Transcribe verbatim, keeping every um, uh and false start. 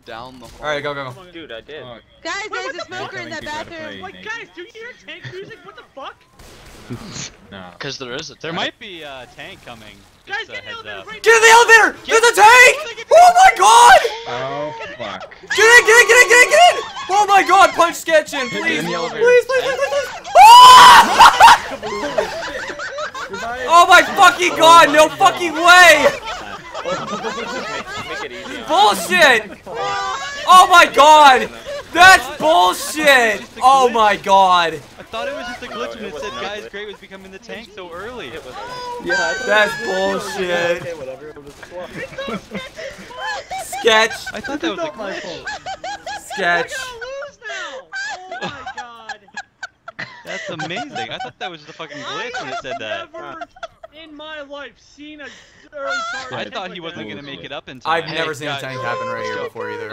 down the hall. Alright, go, go, go. Dude, I did. Oh, Guys, Wait, there's what a smoker in that bathroom. Like, guys, do you hear tank music? What the fuck? no. Because there is a There tank. might be a tank coming. Guys, Just a get in the heads elevator up. right Get in the elevator! There's a tank! Oh my god! Oh, fuck. Get in, get in, get in, get in, get in! Oh my god, punch sketch in, please! in the elevator. Please, please, please, please, please! Ah! Oh my fucking god, no fucking way! Make it easy. Bullshit! Oh my god! That's bullshit! Oh my god! I thought it was just a glitch when it said guys great was becoming the tank so early. It was. Yeah, That's bullshit. Okay, whatever. It was a Sketch! I thought that was a not my glitch. fault. Sketch! We're gonna lose now! Oh my god! That's amazing. I thought that was just a fucking glitch when it said that. Never in my life seen a early start. I tank thought like he wasn't that. gonna make it up in time. I've Hey, never seen a guys, tank happen right let's here go. before either.